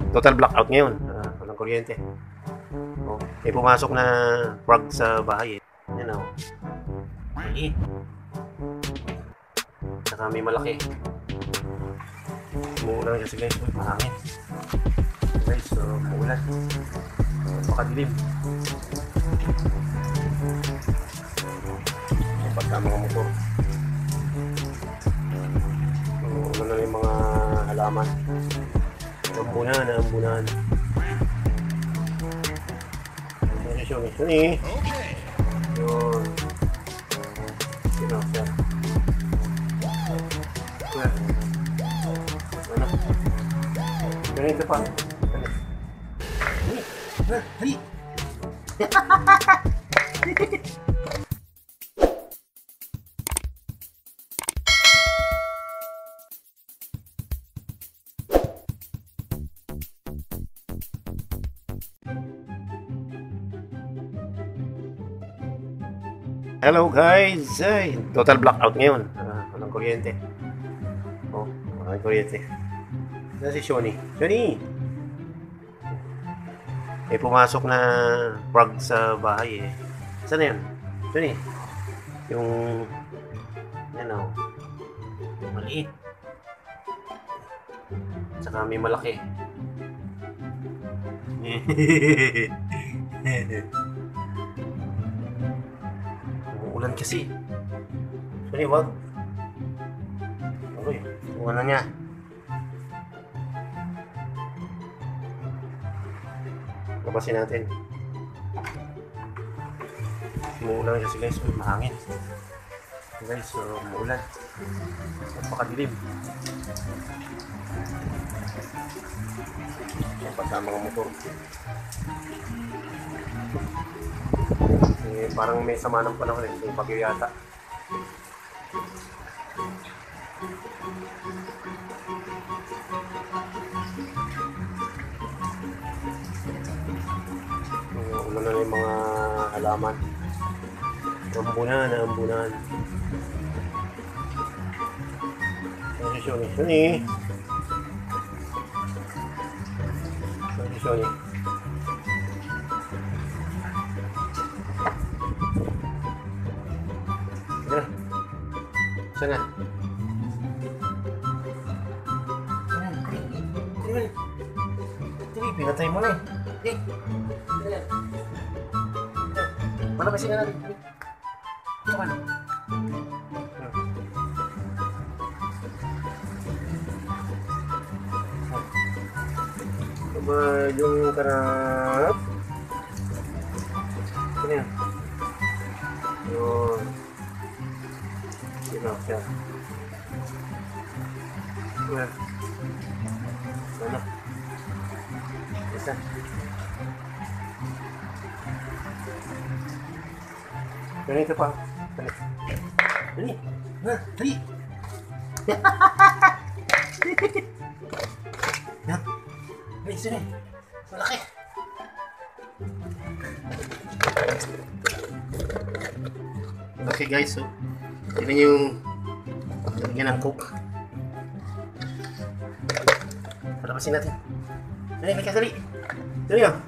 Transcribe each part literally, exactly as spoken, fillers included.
Total blackout ngayon. Uh, walang kuryente. Oh, may pumasok na frog sa bahay eh. Yan o. Maliit. Saka may malaki. Umuulan kasi guys. Uy, mahangin. Guys, so umuulan. Napakadilim. Pagka mga motor. Umuulan na yung mga halaman. Naambunan, naambunan. Suni, suni. Yun. Sino, siya. Ano? Ganito pa. Hari! Hari! Hello guys! Ay, total blackout ngayon. Uh, walang kuryente. Oh, walang kuryente. Saan si Shoni? Shoni! May pumasok na frog sa bahay eh. Saan na yun? Shoni? Yung... Yan o. Maliit. Saka may malaki. Ulan kasi. Sorry, wag. Uy, ulan na niya. Labasin natin. Umuulan kasi guys. Uy, mahangin. Guys, so, umuulan. Napakadilim. Yan pa sa mga motor. Eh, parang may sama ng panahon eh, yung bagyo yata. Ano na yung mga halaman. Ambunan, ambunan. Sorry, sorry, sorry. Sorry, sorry. Ano? Saan na? Ano? Tiri, pinatay mo na eh. Eh, ano yan? Malabasin na natin. Ito ka na. Ito ba yung karap? Ano yan? Yun. Sino siya? Well, ano? Isa. Ganito pa. Dali. Dali. Ha? Dali. Yan. Dali, sini. Malaki. Okay guys, so tignan nyo yung lagyan ng coke. Palabasin natin. Dali, may kasali. Dali yun.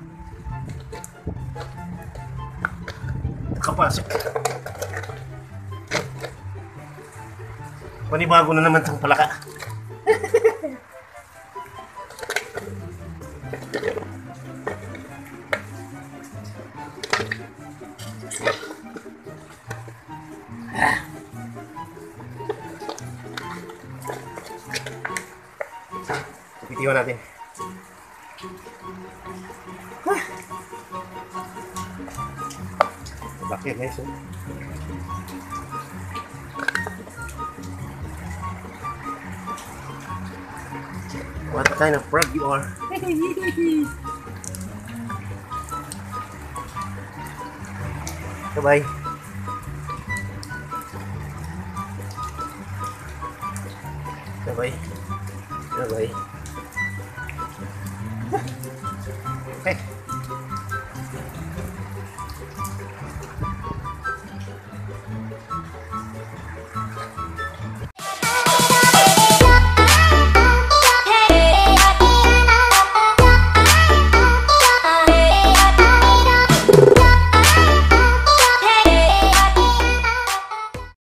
Nakapasok. Panibago na naman itong palaka. Pitiwan natin. Bakit guys? Oh. What kind of frog you are? Bye-bye. Bye-bye. Bye-bye. Okay.